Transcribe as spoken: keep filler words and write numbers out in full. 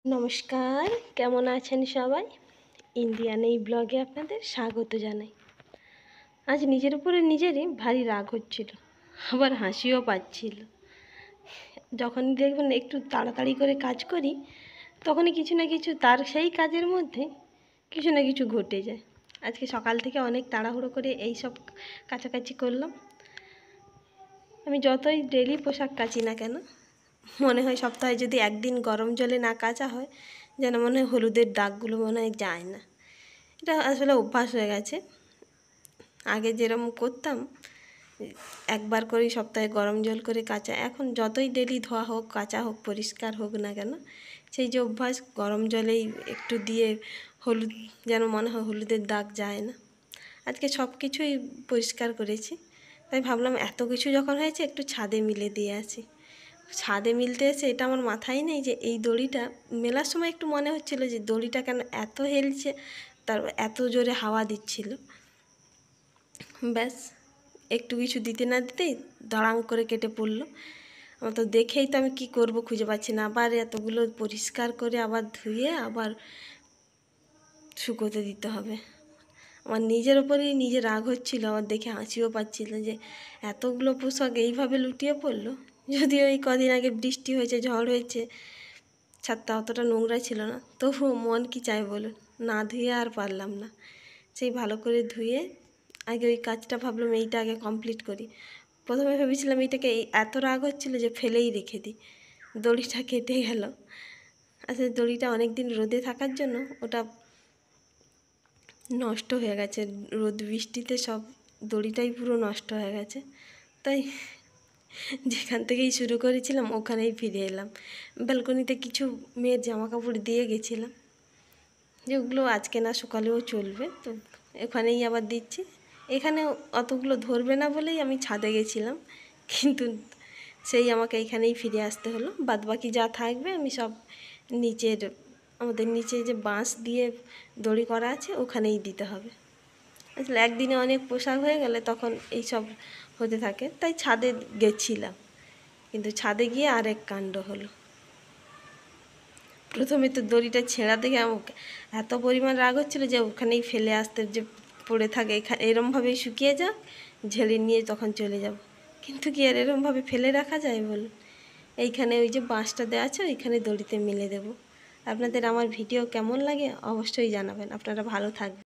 নমস্কার, কেমন আছেন সবাই? ইন্ডিয়ান এই ব্লগে আপনাদের স্বাগত জানাই। আজ নিজের উপরে নিজেরই ভারী রাগ হচ্ছিল, আবার হাসিও পাচ্ছিল। যখনই দেখবেন একটু তাড়াতাড়ি করে কাজ করি, তখনই কিছু না কিছু তার সেই কাজের মধ্যে কিছু না কিছু ঘটে যায়। আজকে সকাল থেকে অনেক তাড়াহুড়ো করে এই সব কাচাকাচি করলাম। আমি যতই ডেলি পোশাক কাচি না কেন, মনে হয় সপ্তাহে যদি একদিন গরম জলে না কাচা হয়, যেন মনে হয় হলুদের দাগগুলো মনে হয় যায় না। এটা আসলে অভ্যাস হয়ে গেছে। আগে যেরকম করতাম, একবার করেই সপ্তাহে গরম জল করে কাচা, এখন যতই ডেলি ধোয়া হোক, কাচা হোক, পরিষ্কার হোক না কেন, সেই যে অভ্যাস, গরম জলেই একটু দিয়ে হলুদ, যেন মনে হয় হলুদের দাগ যায় না। আজকে সব কিছুই পরিষ্কার করেছি, তাই ভাবলাম এত কিছু যখন হয়েছে একটু ছাদে মিলে দিয়ে আসি। ছাদে মিলতে এসে এটা আমার মাথায় নেই যে এই দড়িটা মেলার সময় একটু মনে হচ্ছিল যে দড়িটা কেন এত হেলছে, তার এত জোরে হাওয়া দিচ্ছিল। ব্যাস একটু কিছু দিতে না দিতেই দাঁড়াং করে কেটে পড়লো। আমার তো দেখেই তো আমি কী করব খুঁজে পাচ্ছি না। আবার এতগুলো পরিষ্কার করে আবার ধুয়ে আবার শুকোতে দিতে হবে। আমার নিজের ওপরেই নিজে রাগ হচ্ছিল, আবার দেখে হাসিও পাচ্ছিল যে এতগুলো পোশাক এইভাবে লুটিয়ে পড়লো। যদিও এই কদিন আগে বৃষ্টি হয়েছে, ঝড় হয়েছে, ছাদটা অতটা নোংরা ছিল না, তবুও মন কি চায় বলুন, না ধুয়ে আর পারলাম না। সেই ভালো করে ধুয়ে আগে ওই কাজটা ভাবলাম এইটা আগে কমপ্লিট করি। প্রথমে ভেবেছিলাম এইটাকে এই এত রাগ হচ্ছিলো যে ফেলেই রেখে দিই, দড়িটা কেটে গেল। আসলে দড়িটা অনেক দিন রোদে থাকার জন্য ওটা নষ্ট হয়ে গেছে, রোদ বৃষ্টিতে সব দড়িটাই পুরো নষ্ট হয়ে গেছে। তাই যেখান থেকেই শুরু করেছিলাম ওখানেই ফিরে এলাম। ব্যালকনিতে কিছু মেয়ের জামা কাপড় দিয়ে গেছিলাম, যেগুলো আজকে না সকালেও চলবে, তো এখানেই আবার দিচ্ছি। এখানে অতগুলো ধরবে না বলেই আমি ছাদে গেছিলাম, কিন্তু সেই আমাকে এখানেই ফিরে আসতে হলো। বাদবাকি যা থাকবে আমি সব নিচের, আমাদের নিচে যে বাঁশ দিয়ে দড়ি করা আছে ওখানেই দিতে হবে। আসলে একদিনে অনেক পোশাক হয়ে গেলে তখন এই সব হতে থাকে, তাই ছাদে গেছিলাম। কিন্তু ছাদে গিয়ে আরেক কাণ্ড হলো। প্রথমে তো দড়িটা ছেঁড়া দেখে আমাকে এত পরিমাণ রাগ হচ্ছিলো যে ওখানেই ফেলে আসতে, যে পড়ে থাকে এখানে এরমভাবেই শুকিয়ে যা, ঝেড়ে নিয়ে তখন চলে যাব। কিন্তু কি আর এরমভাবে ফেলে রাখা যায় বলুন? এইখানে ওই যে বাঁশটা দেওয়া আছে ওইখানে দড়িতে মিলে দেব। আপনাদের আমার ভিডিও কেমন লাগে অবশ্যই জানাবেন। আপনারা ভালো থাকবেন।